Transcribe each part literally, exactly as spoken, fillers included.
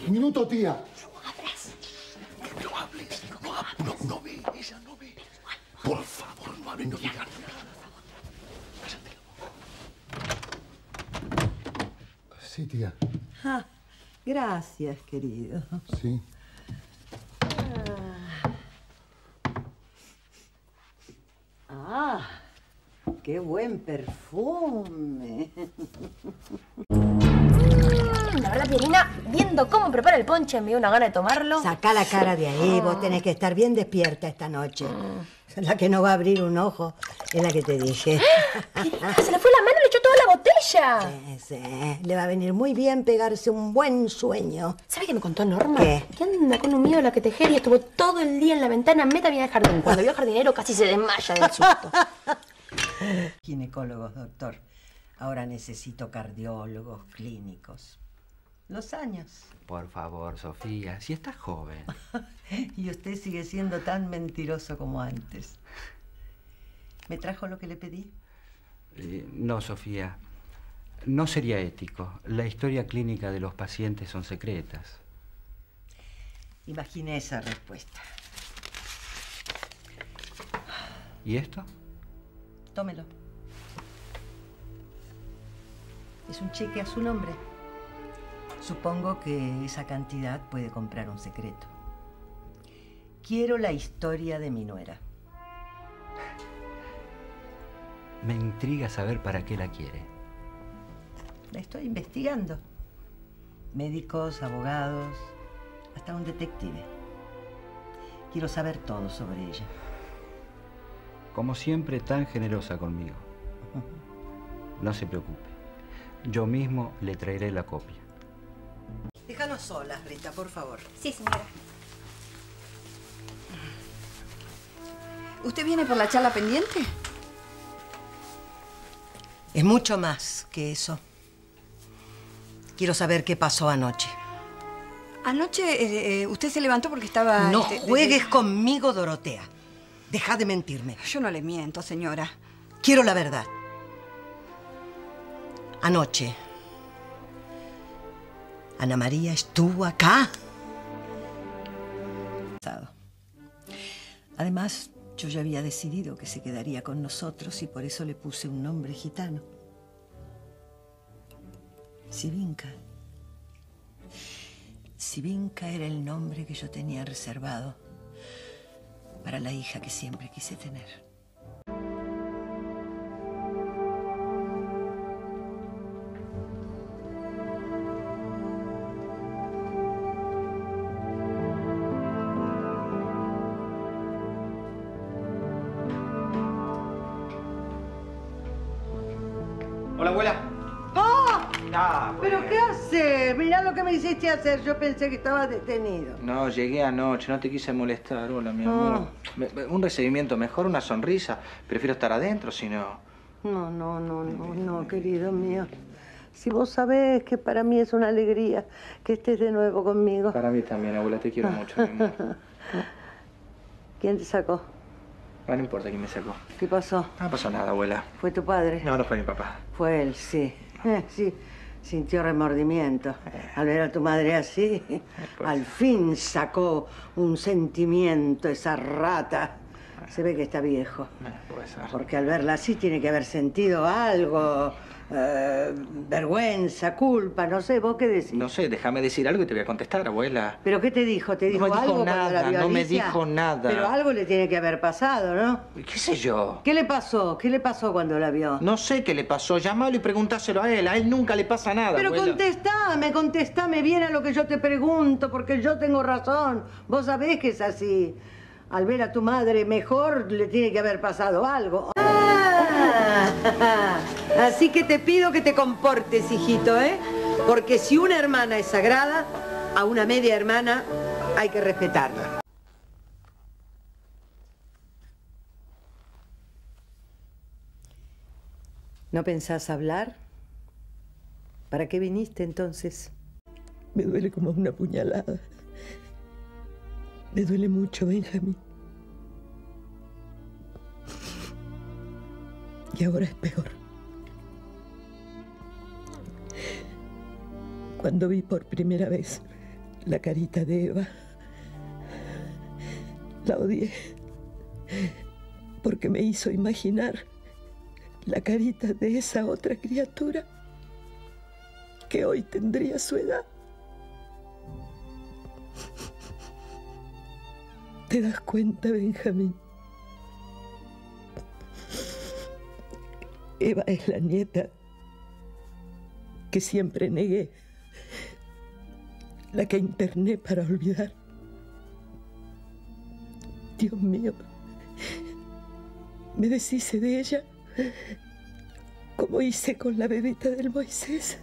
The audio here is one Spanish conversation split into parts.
Un minuto, tía. No abras. No hables. No, no, no ve. Ella no ve. Por favor, no hables, no digas nada. Sí, tía. Ah, gracias, querido. Sí. Ah, qué buen perfume. La verdad, Pierina, viendo cómo prepara el ponche, me dio una gana de tomarlo. Saca la cara de ahí, vos tenés que estar bien despierta esta noche. La que no va a abrir un ojo es la que te dije. Pierina, se le fue la mano y le echó toda la botella. Sí, sí. Le va a venir muy bien pegarse un buen sueño. ¿Sabes qué me contó Norma? ¿Qué? Que anda con un miedo a la que tejer y estuvo todo el día en la ventana, meta bien al jardín. Cuando vio al jardinero casi se desmaya del susto. Ginecólogos, doctor. Ahora necesito cardiólogos, clínicos. Los años. Por favor, Sofía, si estás joven. Y usted sigue siendo tan mentiroso como antes. ¿Me trajo lo que le pedí? Eh, no, Sofía. No sería ético. La historia clínica de los pacientes son secretas. Imaginé esa respuesta. ¿Y esto? Tómelo. Es un cheque a su nombre. Supongo que esa cantidad puede comprar un secreto. Quiero la historia de mi nuera. Me intriga saber para qué la quiere. La estoy investigando. Médicos, abogados, hasta un detective. Quiero saber todo sobre ella. Como siempre, tan generosa conmigo. No se preocupe. Yo mismo le traeré la copia. Déjanos solas, Rita, por favor. Sí, señora. ¿Usted viene por la charla pendiente? Es mucho más que eso. Quiero saber qué pasó anoche. Anoche eh, eh, usted se levantó porque estaba... No este, juegues de... conmigo, Dorotea. Deja de mentirme. Yo no le miento, señora. Quiero la verdad. Anoche, Ana María estuvo acá. Además, yo ya había decidido que se quedaría con nosotros y por eso le puse un nombre gitano. Sivinka. Sivinka era el nombre que yo tenía reservado para la hija que siempre quise tener. Hola, abuela. ¡Ah! Ah, ¿Pero bueno. qué haces? Mirá lo que me hiciste hacer. Yo pensé que estabas detenido. No, llegué anoche, no te quise molestar. Hola, mi Ah. amor. Me- me- Un recibimiento mejor, una sonrisa. Prefiero estar adentro, si no... No, no, no, no, no, querido mío. Si vos sabés que para mí es una alegría que estés de nuevo conmigo. Para mí también, abuela, te quiero mucho, mi amor. ¿Quién te sacó? Ah, no importa quién me sacó. ¿Qué pasó? No pasó nada, abuela. ¿Fue tu padre? No, no fue mi papá. Fue él, sí. Eh, sí, sintió remordimiento al ver a tu madre así. pues. Al fin sacó un sentimiento, esa rata. Se ve que está viejo. Eh, puede ser. Porque al verla así tiene que haber sentido algo. eh, vergüenza, culpa, no sé, ¿vos qué decís? No sé, déjame decir algo y te voy a contestar, abuela. ¿Pero qué te dijo? ¿Te No dijo me dijo algo cuando la nada, vio a no me Alicia? dijo nada. Pero algo le tiene que haber pasado, ¿no? ¿Qué sé yo? ¿Qué le pasó? ¿Qué le pasó cuando la vio? No sé qué le pasó. Llámalo y preguntáselo a él. A él nunca le pasa nada, Pero abuela. contestame, contestame bien a lo que yo te pregunto, porque yo tengo razón. Vos sabés que es así. Al ver a tu madre mejor, le tiene que haber pasado algo. Ah, así que te pido que te comportes, hijito, ¿eh? Porque si una hermana es sagrada, a una media hermana hay que respetarla. ¿No pensás hablar? ¿Para qué viniste entonces? Me duele como una puñalada. Me duele mucho, Benjamín. Y ahora es peor. Cuando vi por primera vez la carita de Eva. La odié porque me hizo imaginar la carita de esa otra criatura que hoy tendría su edad. ¿Te das cuenta, Benjamín? Eva es la nieta que siempre negué, la que interné para olvidar. Dios mío, me deshice de ella como hice con la bebita del Moisés.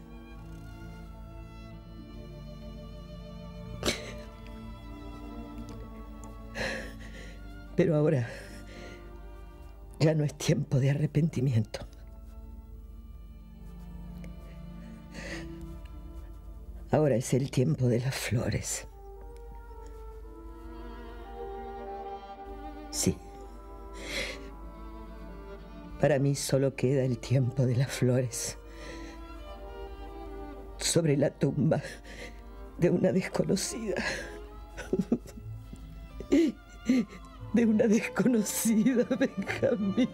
Pero ahora ya no es tiempo de arrepentimiento. Ahora es el tiempo de las flores. Sí. Para mí solo queda el tiempo de las flores sobre la tumba de una desconocida. De una desconocida, Benjamín.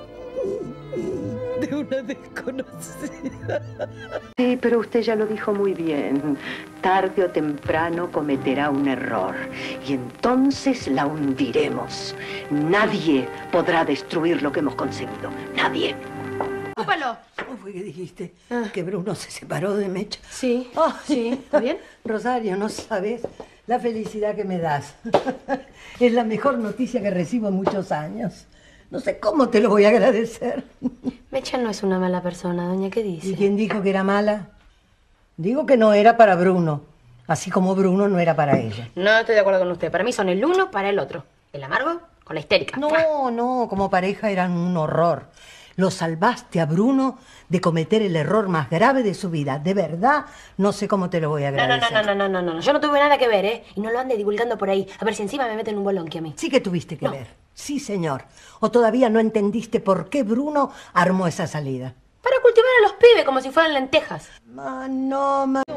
De una desconocida. Sí, pero usted ya lo dijo muy bien. Tarde o temprano cometerá un error. Y entonces la hundiremos. Nadie podrá destruir lo que hemos conseguido. Nadie. ¡Ocúpalo! ¿Cómo fue que dijiste? Ah. Que Bruno se separó de Mecha. Sí, Ay. sí, ¿está bien? Rosario, no sabes la felicidad que me das. Es la mejor noticia que recibo en muchos años. No sé cómo te lo voy a agradecer. Mecha no es una mala persona, doña, ¿qué dice? ¿Y quién dijo que era mala? Digo que no era para Bruno, así como Bruno no era para ella. No estoy de acuerdo con usted. Para mí son el uno para el otro. El amargo con la histérica. No, no, como pareja eran un horror. Lo salvaste a Bruno de cometer el error más grave de su vida. De verdad, no sé cómo te lo voy a No, no, agradecer. no, no, no, no, no, no. Yo no tuve nada que ver, ¿eh? Y no lo ande divulgando por ahí. A ver si encima me meten un bolonqui a mí. Sí que tuviste que No. ver. Sí, señor. O todavía no entendiste por qué Bruno armó esa salida. Para cultivar a los pibes como si fueran lentejas. Ma, no, ma...